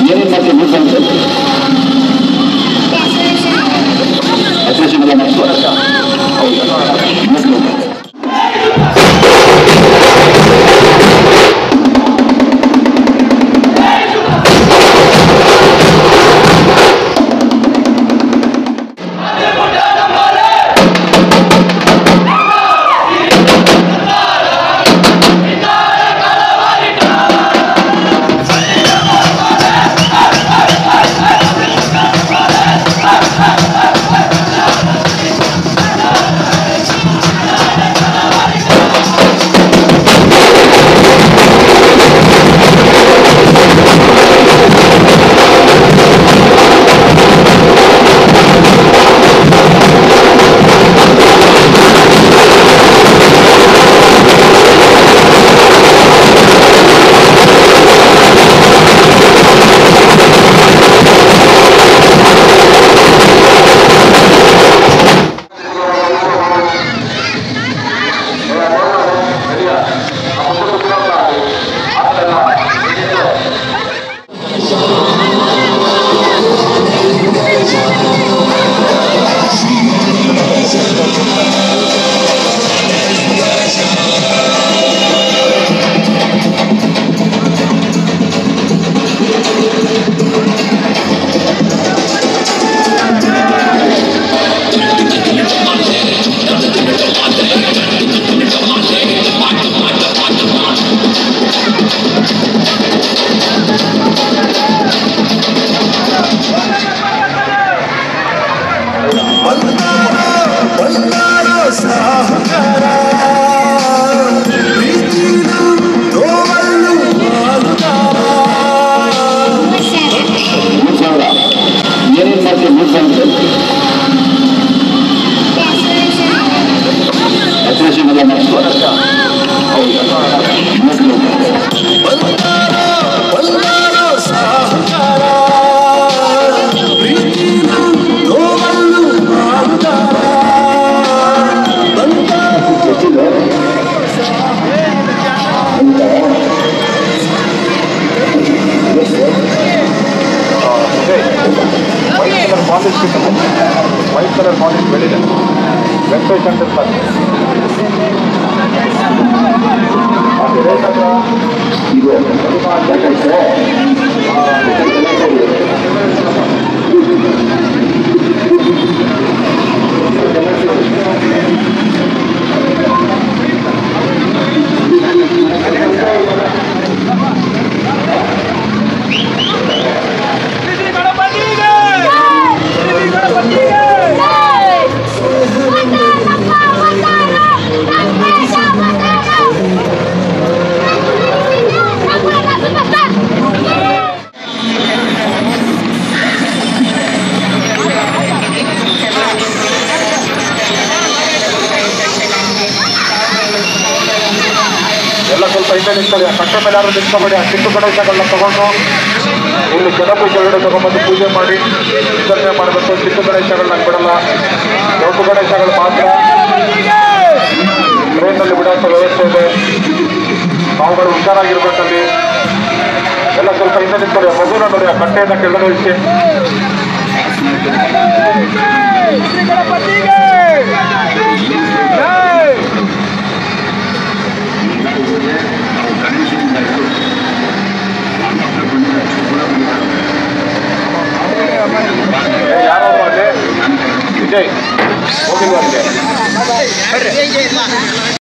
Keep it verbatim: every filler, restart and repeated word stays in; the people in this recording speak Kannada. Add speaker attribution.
Speaker 1: ಏನೇನು ಮಾಡ್ತೀವಿ ಮೂರು ಸಂಖ್ಯೆ ಅಸೋಸಿಯೇಷನ್ ಎಲ್ಲ ಮಾಡಿಸ್ಕೊಳಕ್ಕ ಅಸೋಸಿಯೇಷನ್ ಎಲ್ಲ ಮಾಡಿಸ್ಕೊಳಕ್ಕ ವೈಟ್ ಕಲರ್ ಪಾಲಿಶ್ ಬೆಳಿದೆ ವೆಂಕಟೇಶ್ ಅಂತ ಇದು ಎಲ್ಲ ಸ್ವಲ್ಪ ಹಿಂದೆ ನಿಂತ್ಕೊಳ್ಳಿ. ಕಟ್ಟೆ ಮೇಲೆ ಯಾರು ನಿಂತ್ಕೊಬೇಡಿ. ಆ ಚಿಕ್ಕ ಗಣೇಶಗಳನ್ನ ತಗೊಂಡು ಇಲ್ಲಿ ಜನಪು ಕೆಳಗಡೆ ತಗೊಂಡ್ಬಂದು ಪೂಜೆ ಮಾಡಿ ವಿಸರ್ಜನೆ ಮಾಡಬೇಕು. ಚಿಕ್ಕ ಗಣೇಶಗಳನ್ನ ಬಿಡಲ್ಲ, ದೊಡ್ಡ ಗಣೇಶಗಳು ಮಾತ್ರ ಟ್ರೈನಲ್ಲಿ ಬಿಡುವಂಥ ವ್ಯವಸ್ಥೆ ಇದೆ. ನಾವುಗಳು ಹುಷಾರಾಗಿರ್ಬೇಕಲ್ಲಿ. ಎಲ್ಲ ಸ್ವಲ್ಪ ಹಿಂದೆ ನಿಂತ್ಕೊಳ್ಳಿ. ಆ ಮಗುನ ನೋಡಿ, ಆ ಕಟ್ಟೆಯನ್ನು ಕೆಳಗಡೆ ಇಳಿಸಿ. ಯಾರಾದ್ರು ಅಲ್ಲಿ ವಿಜಯ್ ಹೋಗಿಲ್ವ ಅಲ್ಲಿ